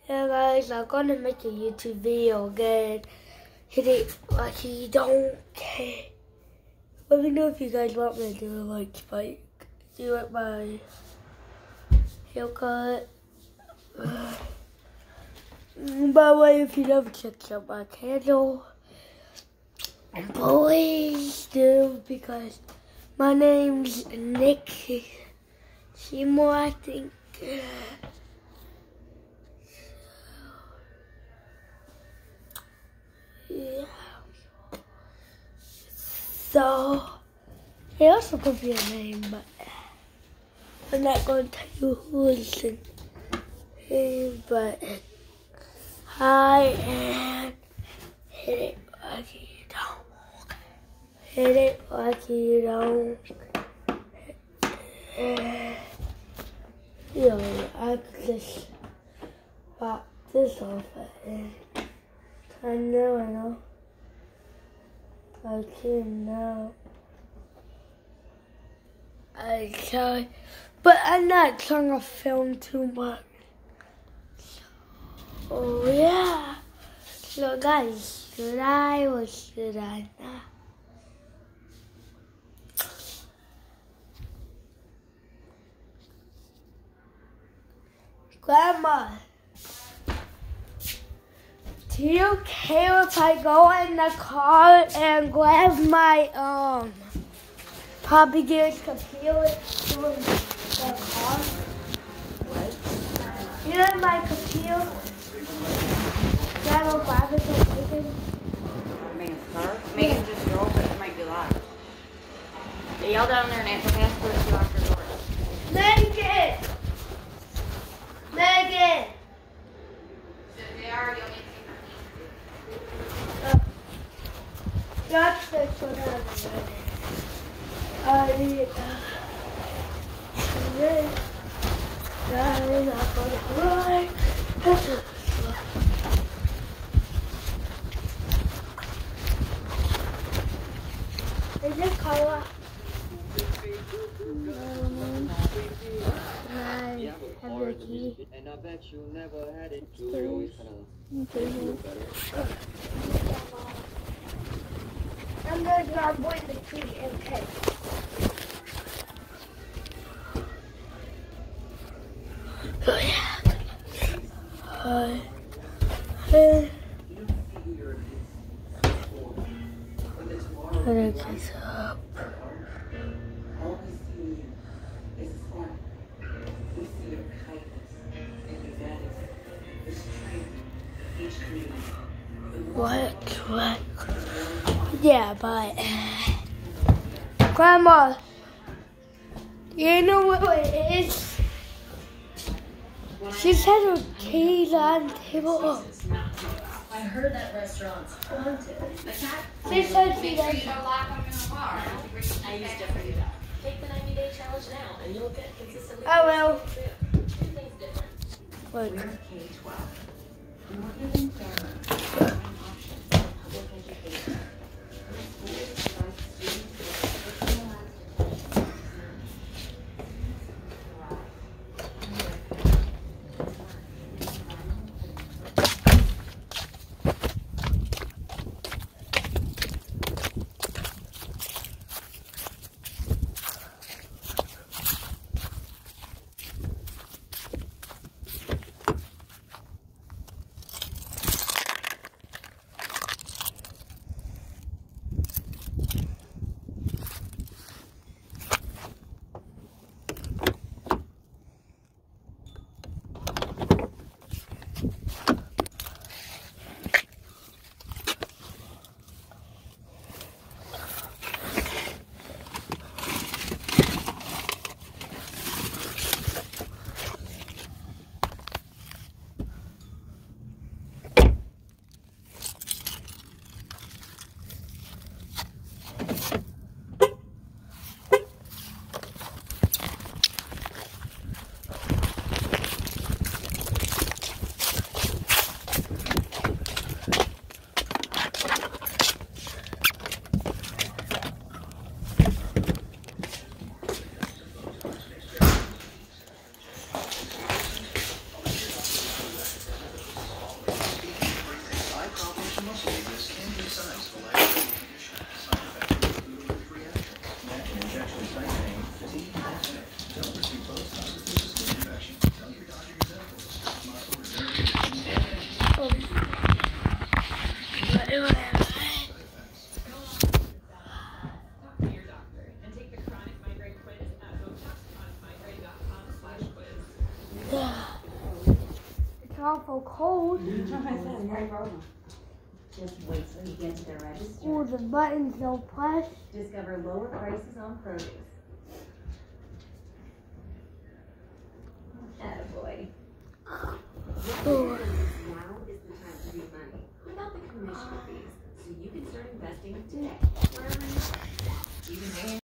Hey guys, I'm gonna make a YouTube video again. Hit it like you don't care. Let me know if you guys want me to do it like Spike. Do it my haircut. By the way, if you never checked out my channel, please do, because my name's Nick Seymour, I think. Yeah. So, it also could be a name, but I'm not going to tell you who is in it, but hi, and hit it like you don't. Hit it like you don't. You know, I could just pop this off and I know. I can now. I try, but I'm not trying to film too much. Oh yeah. So guys, should I or should I not? Grandma, do you care if I go in the car and grab my Poppy Gears computer to the car? You know my computer? Grab a grab it and take it? Megan's car? Megan just drove it. It might be locked. They yell down there and ask for password if you lock your door. Megan! Megan! If they are, you'll need That's the one Is it color? And I bet you never had it too. I'm going to avoid the tree and cake. Oh yeah. Put this up. What? Yeah, but Grandma, you know what it is? She said her keys on the table. I heard that restaurant's haunted. She said she Make sure you doesn't. don't lock them in the car. I used to forget that. Take the 90-day challenge now, and you'll get consistently. I will. Two things different. Look. We're K-12. More than fairer. Options for public education. Schools provide students with personalized attention. It's awful cold. Just wait till you get to the register. Oh, the buttons don't press. Discover lower prices on produce.